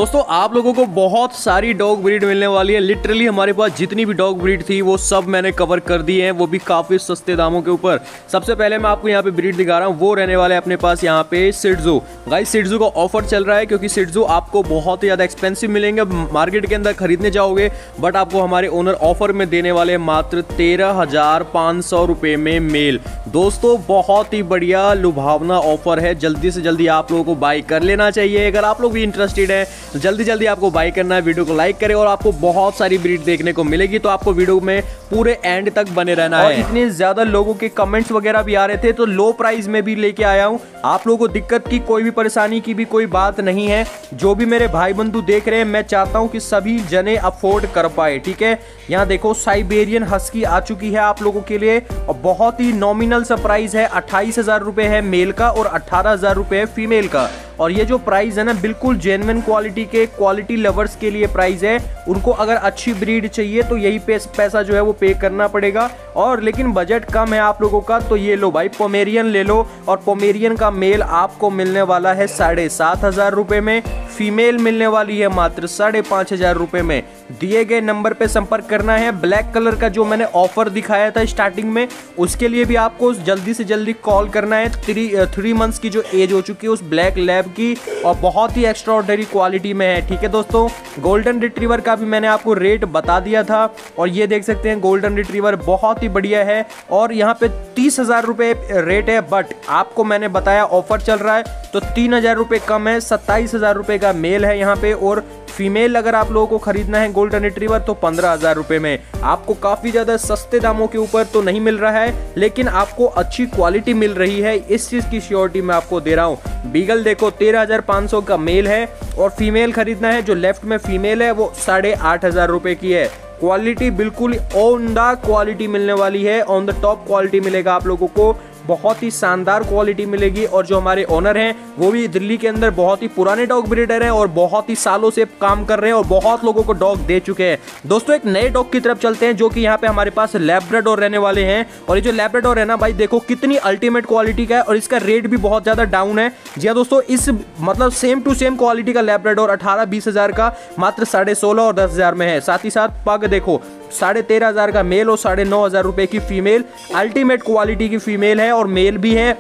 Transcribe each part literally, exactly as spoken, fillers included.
दोस्तों आप लोगों को बहुत सारी डॉग ब्रीड मिलने वाली है। लिटरली हमारे पास जितनी भी डॉग ब्रीड थी वो सब मैंने कवर कर दी है, वो भी काफ़ी सस्ते दामों के ऊपर। सबसे पहले मैं आपको यहाँ पे ब्रीड दिखा रहा हूँ, वो रहने वाले अपने पास यहाँ पे शिट्ज़ू। गाइस शिट्ज़ू का ऑफर चल रहा है क्योंकि शिट्ज़ू आपको बहुत ही ज़्यादा एक्सपेंसिव मिलेंगे मार्केट के अंदर खरीदने जाओगे, बट आपको हमारे ओनर ऑफर में देने वाले मात्र तेरह हजार पाँच सौ रुपये में मेल। दोस्तों बहुत ही बढ़िया लुभावना ऑफर है, जल्दी से जल्दी आप लोगों को बाई कर लेना चाहिए। अगर आप लोग भी इंटरेस्टेड है तो जल्दी जल्दी आपको बाई करना है। वीडियो को लाइक करें और आपको बहुत सारी ब्रीड देखने को मिलेगी, तो आपको वीडियो में पूरे एंड तक बने रहना है। और इतने ज्यादा लोगों के कमेंट्स वगैरह भी आ रहे थे तो लो प्राइस में भी लेके आया हूं। आप लोगों को दिक्कत की कोई भी परेशानी की भी कोई बात नहीं है। जो भी मेरे भाई बंधु देख रहे हैं मैं चाहता हूं कि सभी जने अफोर्ड कर पाए, ठीक है। यहाँ देखो साइबेरियन हस्की आ चुकी है आप लोगों के लिए और बहुत ही नॉमिनल सा प्राइस है। अट्ठाईस हजार रुपए है मेल का और अट्ठारह हजार रुपए है फीमेल का। और ये जो प्राइस है ना बिल्कुल जेन्युइन क्वालिटी के क्वालिटी लवर्स के लिए प्राइस है। उनको अगर अच्छी ब्रीड चाहिए तो यही पैसा जो है वो पे करना पड़ेगा। और लेकिन बजट कम है आप लोगों का तो ये लो भाई पोमेरियन ले लो। और पोमेरियन का मेल आपको मिलने वाला है साढ़े सात हजार रुपए में, फीमेल मिलने वाली है मात्र साढ़े पाँच हजार रुपए में। दिए गए नंबर पे संपर्क करना है। ब्लैक कलर का जो मैंने ऑफर दिखाया था स्टार्टिंग में उसके लिए भी आपको जल्दी से जल्दी कॉल करना है। थ्री थ्री मंथ्स की जो एज हो चुकी है उस ब्लैक लैब की और बहुत ही एक्स्ट्राऑर्डिनरी क्वालिटी में है, ठीक है दोस्तों। गोल्डन रिट्रीवर का भी मैंने आपको रेट बता दिया था और ये देख सकते हैं गोल्डन रिट्रीवर बहुत ही बढ़िया है और यहाँ पे तीस हजार रुपये रेट है, बट आपको मैंने बताया ऑफर चल रहा है तो तीन हजार रुपये कम है। सत्ताईस हजार रुपये का मेल है यहाँ पे और फीमेल अगर आप लोगों को खरीदना है गोल्डन रिट्रीवर तो पंद्रह हजार रुपये में। आपको काफी ज्यादा सस्ते दामों के ऊपर तो नहीं मिल रहा है लेकिन आपको अच्छी क्वालिटी मिल रही है, इस चीज की श्योरिटी मैं आपको दे रहा हूँ। बीगल देखो तेरह हजार पाँच सौ का मेल है और फीमेल खरीदना है, जो लेफ्ट में फीमेल है वो साढ़े आठ हजार रुपए की है। क्वालिटी बिल्कुल ऑन द क्वालिटी मिलने वाली है, ऑन द टॉप क्वालिटी मिलेगा आप लोगों को, बहुत ही शानदार क्वालिटी मिलेगी। और जो हमारे ओनर हैं वो भी दिल्ली के अंदर बहुत ही पुराने डॉग ब्रीडर हैं और बहुत ही सालों से काम कर रहे हैं और बहुत लोगों को डॉग दे चुके हैं। दोस्तों एक नए डॉग की तरफ चलते हैं जो कि यहाँ पे हमारे पास लैब्राडोर रहने वाले हैं। और ये जो लैब्राडोर है ना भाई देखो कितनी अल्टीमेट क्वालिटी का है और इसका रेट भी बहुत ज्यादा डाउन है। जी हाँ दोस्तों, इस मतलब सेम टू सेम क्वालिटी का लैब्राडोर अठारह बीस हजार का मात्र साढ़े सोलह और दस हजार में है। साथ ही साथ पग देखो साढ़े तेरह हजार का मेल और साढ़े नौ हजार रुपए की फीमेल। अल्टीमेट क्वालिटी की फीमेल है और मेल भी है,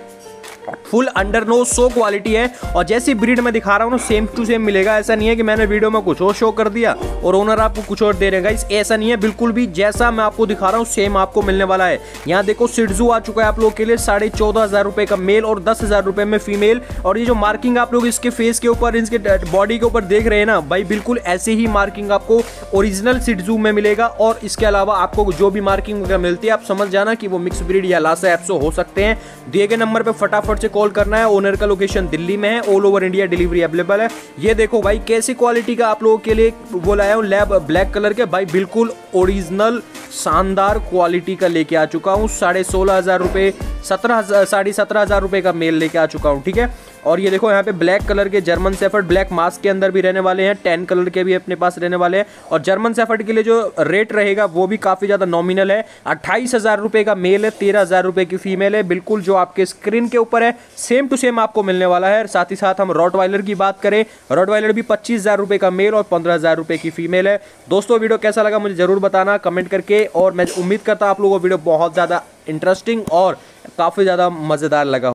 फुल अंडर नो सो क्वालिटी है। और जैसी ब्रीड में दिखा रहा हूँ ना सेम टू सेम मिलेगा। ऐसा नहीं है कि मैंने वीडियो में कुछ और शो कर दिया और ओनर आपको कुछ और दे रहे हैं, ऐसा नहीं है बिल्कुल भी। जैसा मैं आपको दिखा रहा हूँ सेम आपको मिलने वाला है। यहाँ देखो शिट्ज़ू आ चुका है आप लोगों के लिए साढ़े चौदह हजार रुपए का मेल और दस हजार रुपए में फीमेल। और ये जो मार्किंग आप लोग इसके फेस के ऊपर इसके बॉडी के ऊपर देख रहे हैं ना भाई बिल्कुल ऐसे ही मार्किंग आपको ओरिजिनल शिट्ज़ू में मिलेगा। और इसके अलावा आपको जो भी मार्किंग वगैरह मिलती है आप समझ जाना कि वो मिक्स ब्रीड या लासा एप्सो हो सकते हैं। दिए गए नंबर पर फटाफट से कॉल करना है। ओनर का लोकेशन दिल्ली में है, all over India delivery available है। ये देखो भाई कैसी क्वालिटी का आप लोगों के लिए वो लाया हूं लैब ब्लैक कलर के, भाई बिल्कुल ओरिजिनल शानदार क्वालिटी का लेके आ चुका हूं। साढ़े सोलह हजार रुपए सत्रह साढ़े सत्रह हजार रुपए का मेल लेके आ चुका हूं, ठीक है। और ये देखो यहाँ पे ब्लैक कलर के जर्मन शेफर्ड ब्लैक मास्क के अंदर भी रहने वाले हैं, टेन कलर के भी अपने पास रहने वाले हैं। और जर्मन शेफर्ड के लिए जो रेट रहेगा वो भी काफी ज्यादा नॉमिनल है। अट्ठाईस हजार रुपए का मेल है, तेरह हजार रुपए की फीमेल है। बिल्कुल जो आपके स्क्रीन के ऊपर है सेम टू सेम आपको मिलने वाला है। साथ ही साथ हम रॉटवाइलर की बात करें, रॉटवाइलर भी पच्चीस हजार रुपए का मेल और पंद्रह हजार रुपए की फीमेल है। दोस्तों वीडियो कैसा लगा मुझे जरूर बताना कमेंट करके, और मैं उम्मीद करता हूं आप लोगों को वीडियो बहुत ज्यादा इंटरेस्टिंग और काफी ज्यादा मजेदार लगा।